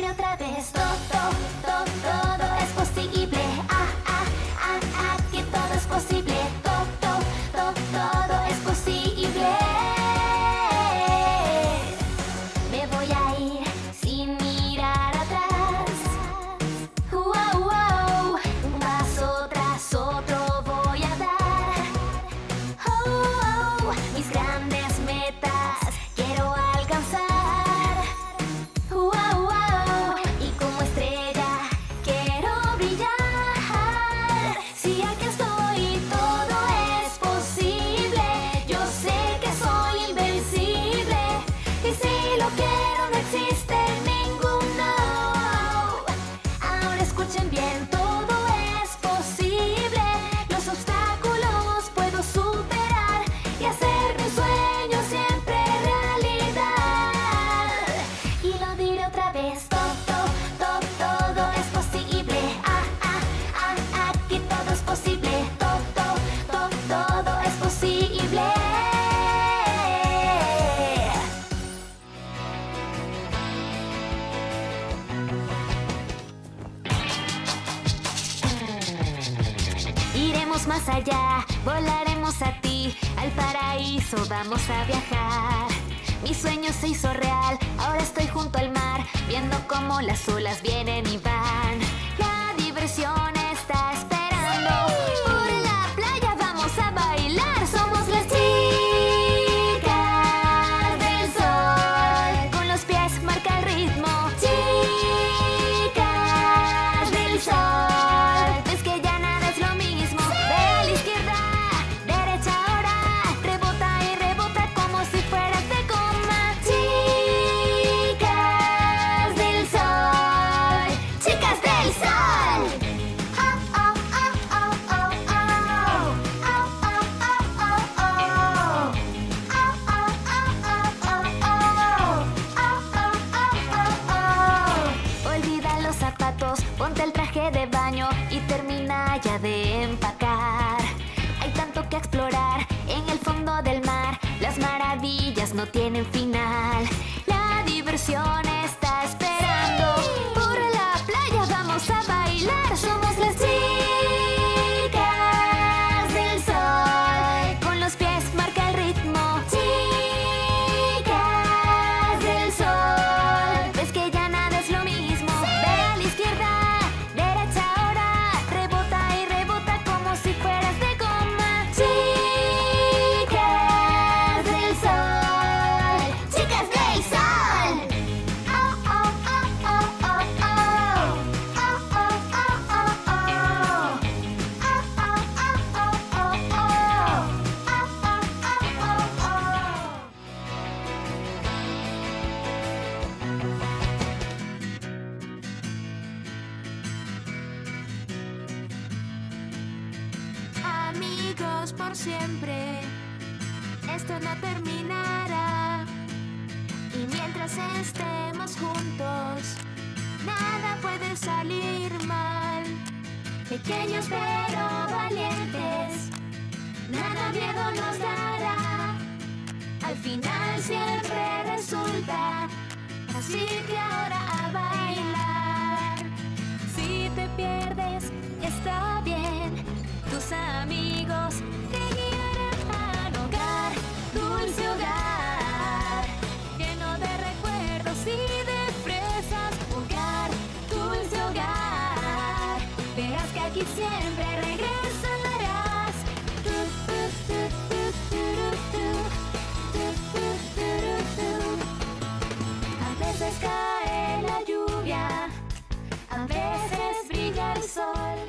diré otra vez. Todo es posible. Aquí todo es posible. Todo es posible. Me voy a ir sin mirar atrás. Un paso tras otro voy a dar. Mis grandes metas quiero alcanzar. Y como estrella quiero brillar. Si aquí estoy, todo es posible. Yo sé que soy invencible. Y si lo quiero, no existe ningún no. Ahora escuchen bien, todo es posible. Los obstáculos puedo superar y hacer mis sueños siempre realidad. Y lo diré otra vez. Todo es posible. Aquí todo es posible. Todo es posible. Iremos más allá, volaremos a ti, al paraíso vamos a viajar. Mi sueño se hizo real, ahora estoy junto al mar, viendo cómo las olas vienen y van. La diversión está esperando, por la playa vamos a bailar. Somos las chicas del sol, con los pies marca el ritmo. Chicas del sol, es que ya nada es lo mismo. Ve a la izquierda, derecha ahora, rebota y rebota como si fueras de goma. Chicas del sol, chicas del sol. Olvida los zapatos, ponte el traje de baño y termina ya de empacar. Hay tanto que explorar en el fondo del mar, las maravillas no tienen final. La diversión está esperando, por la playa vamos a bailar. Somos las chicas del sol, con los pies marca el ritmo. Chicas del sol, ves que ya nada es lo mismo. Ve a la izquierda, derecha ahora, rebota y rebota como si fueras de goma. Chicas del sol, chicas del sol. Amigos por siempre, esto no terminará. Y mientras estemos juntos, nada puede salir mal. Pequeños pero valientes, nada miedo nos dará. Al final siempre resulta, así que ahora a bailar. Si te pierdes, está bien, tus amigos te guiarán al hogar, dulce hogar, lleno de recuerdos y de fresas. Hogar, dulce hogar, verás que aquí siempre regresarás. A veces cae la lluvia, a veces brilla el sol.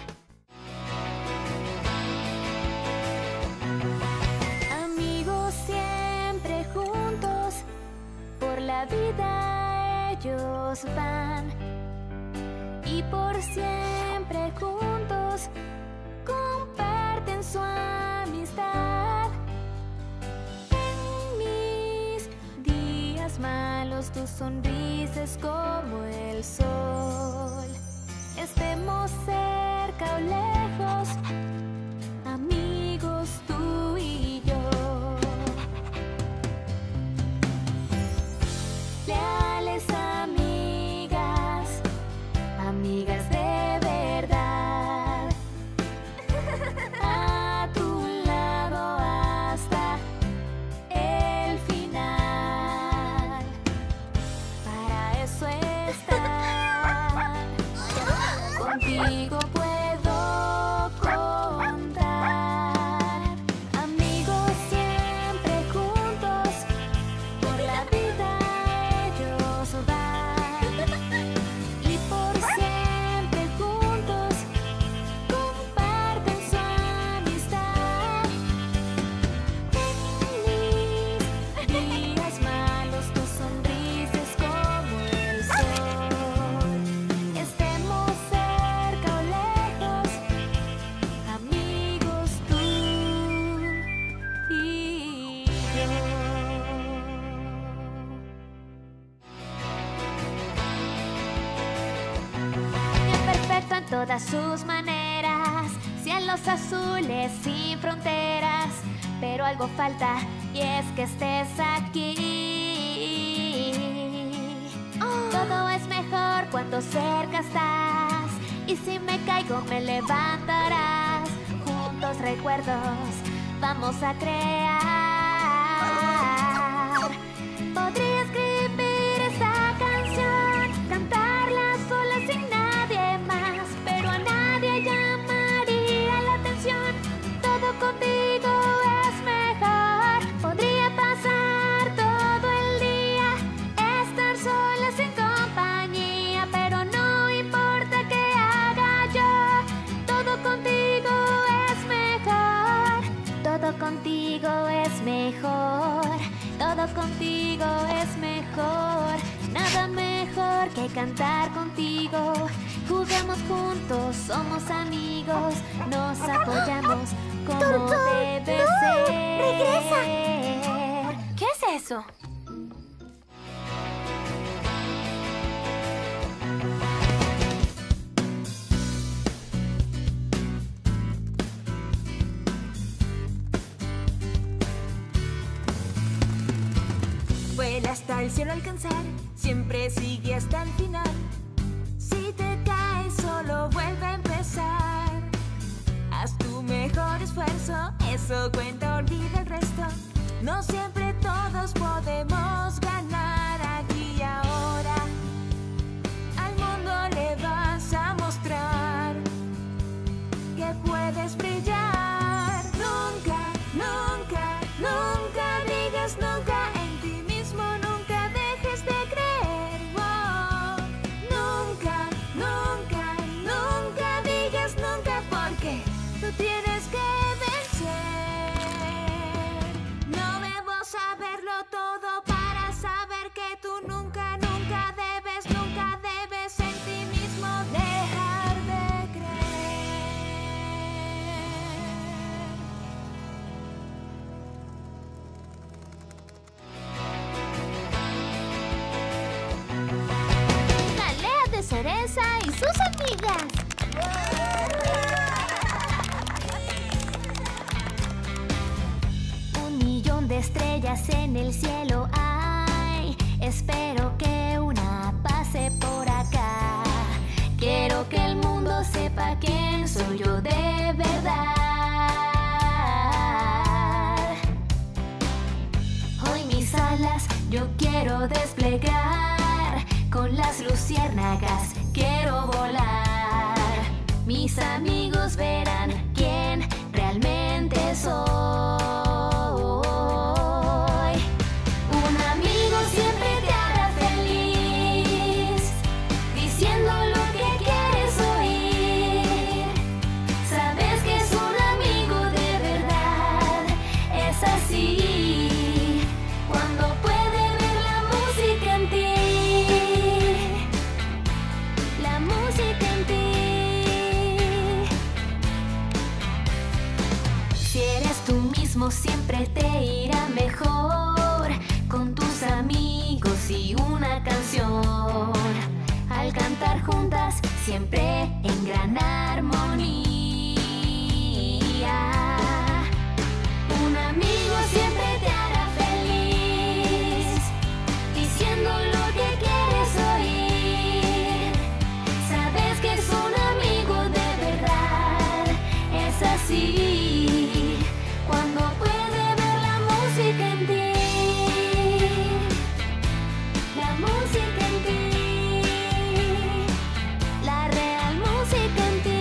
Amigos siempre juntos, por la vida ellos van. Y por siempre juntos, comparten su amistad. En mis días malos tu sonrisa es como el sol. Estemos cerca o lejos, amigos tú y yo. Leales amigas, todas sus maneras, cielos azules sin fronteras, pero algo falta y es que estés aquí. Todo es mejor cuando cerca estás, y si me caigo me levantarás. Juntos recuerdos vamos a crear. Podría escribir esta canción, cantarla sola sin nadie más, pero a nadie llamaría la atención. Todo contigo es mejor. Podría pasar todo el día, estar sola sin compañía, pero no importa qué haga yo. Todo contigo es mejor. Todo contigo es mejor. Todo contigo es mejor. Nada mejor que cantar contigo. Jugamos juntos, somos amigos, nos apoyamos como debe ser. ¡Regresa! ¿Qué es eso? Vuela hasta el cielo alcanzar, siempre sigue hasta el final. Si te caes, solo vuelve a empezar. Haz tu mejor esfuerzo, eso cuenta, olvida el resto. No siempre todos podemos ganar aquí y ahora. Al mundo le vas a mostrar que puedes brillar. Nunca, nunca, nunca digas nunca en ti mismo, nunca dejes de creer. Wow. Nunca, nunca, nunca digas nunca, porque tú tienes que vencer. No debo saberlo todo para saber que tú nunca, nunca debes en ti mismo dejar de creer. Jalea de cereza y sus amigas. Un millón de estrellas en el cielo hay. Espero que una pase por acá. Quiero que el mundo sepa quién soy yo de verdad. Hoy mis alas yo quiero desplegar. Con las luciérnagas quiero volar. Mis amigos verán quién realmente soy. Un amigo siempre te hará feliz, diciendo lo que quieres oír. Sabes que es un amigo de verdad, es así. Cuando puede ver la música en ti, la música en ti. Si eres tú mismo siempre te irá mejor, con tus amigos y una canción. Al cantar juntas siempre en gran armonía. Un amigo siempre te hará feliz, diciendo lo que quieres oír. Sabes que es un amigo de verdad, es así. Cuando puede ver la música en ti, la música en ti, la real música en ti,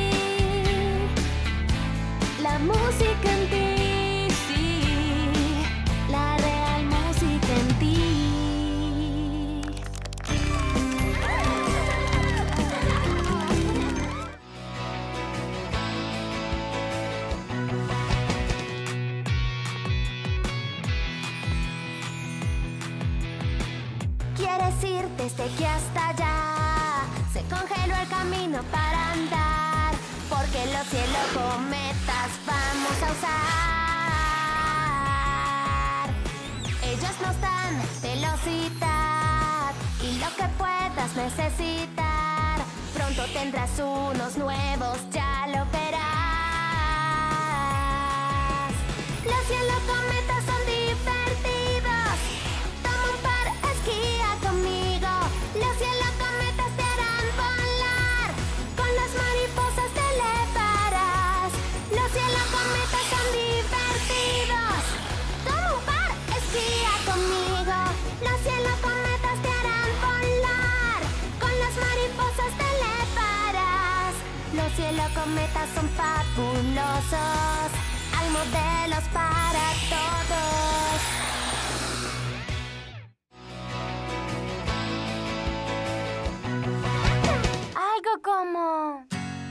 la música en ti, sí, la real música en ti. Quieres ir desde aquí hasta allá, se congeló el camino para andar, porque los cielos cometas vamos a usar. Ellos nos dan velocidad y lo que puedas necesitar Pronto tendrás unos nuevos, ya lo verás. Los cielocometas son divertidos. Toma un par, esquía conmigo. Los cielocometas te harán volar. Con las mariposas te elevarás. Los cielocometas son divertidos. Toma un par, esquía conmigo. Los cielocometas te harán volar. Con las mariposas te elevarás. Los cielocometas son fabulosos. Hay modelos para todos. Algo como...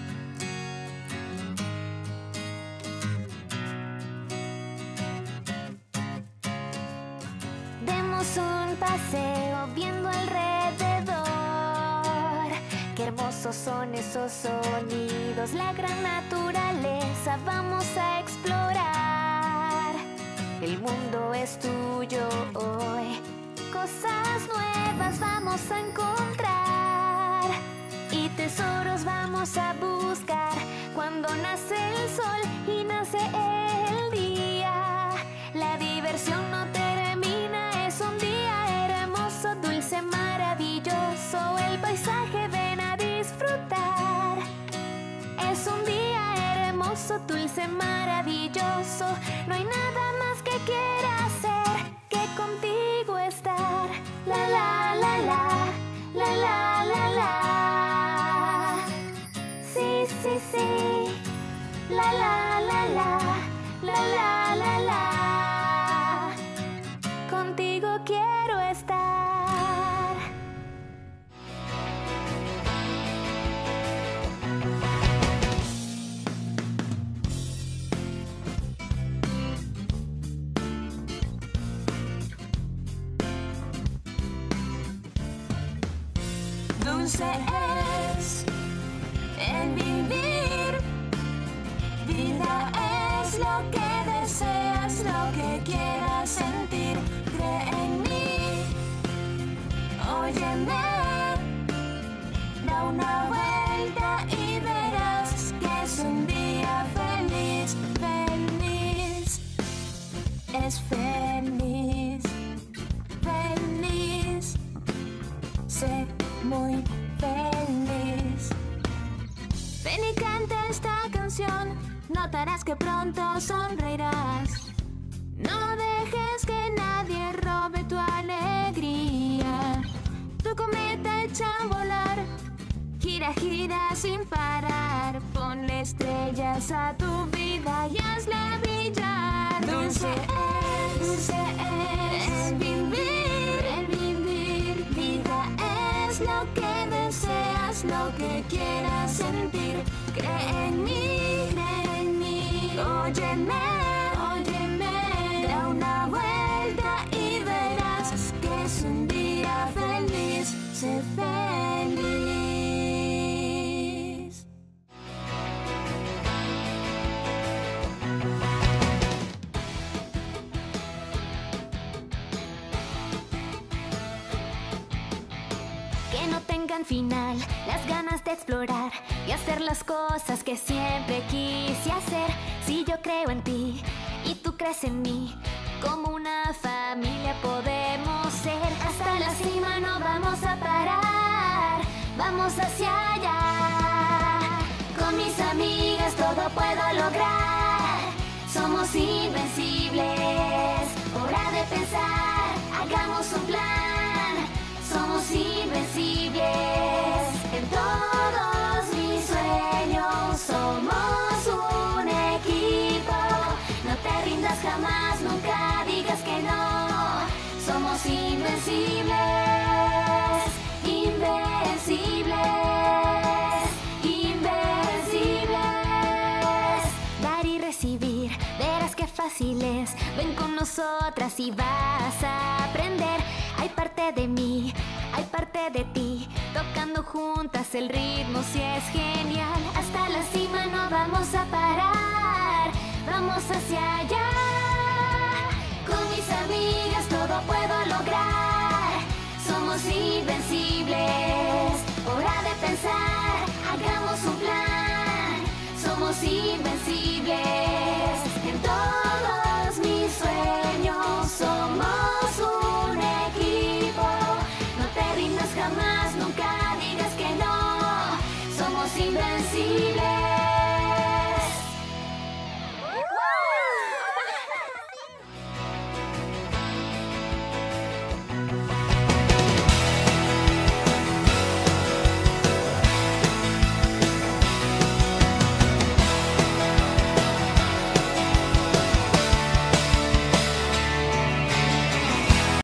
Demos un paseo viendo alrededor. Qué hermosos son esos sonidos. La gran naturaleza vamos a explorar. El mundo es tuyo hoy. Cosas nuevas vamos a encontrar. Y tesoros vamos a buscar. Cuando nace el sol y nace el día, la diversión no termina. Es un día hermoso, dulce, maravilloso. El paisaje, ven a disfrutar. Es un día hermoso, dulce, maravilloso. No hay nada más que quiera hacer que contigo estar. La la la la, la la la la. Sí, sí, sí. La la la la, la la la la. Contigo quiero estar. Dulce es el vivir. Vida es lo que deseas, lo que quieras sentir. Cree en mí, óyeme. Da una vuelta y verás que es un día feliz. Feliz, es feliz. Feliz, sé muy feliz. Ven y canta esta canción, notarás que pronto sonreirás. No dejes que nadie robe tu alegría. Tu cometa echa a volar, gira, gira sin parar. Ponle estrellas a tu vida y hazla brillar. Dulce es el vivir, el vivir. Vida es lo que deseas, lo que quieras sentir. Cree en mí, óyeme, óyeme. Da una vuelta y verás que es un día feliz. Sé feliz. Que no tengan final las ganas de explorar y hacer las cosas que siempre quise hacer. Si yo creo en ti y tú crees en mí, como una familia podemos ser. Hasta la cima no vamos a parar, vamos hacia allá. Con mis amigas todo puedo lograr. Somos invencibles, hora de pensar, hagamos un plan. Somos invencibles, en todos mis sueños somos un equipo. No te rindas jamás, nunca digas que no. Somos invencibles, invencibles, invencibles. Dar y recibir, verás qué fácil es. Ven con nosotras y vas a aprender. Hay parte de mí, hay parte de ti, tocando juntas el ritmo si es genial. Hasta la cima no vamos a parar, vamos hacia allá. Con mis amigas todo puedo lograr. Somos invencibles, hora de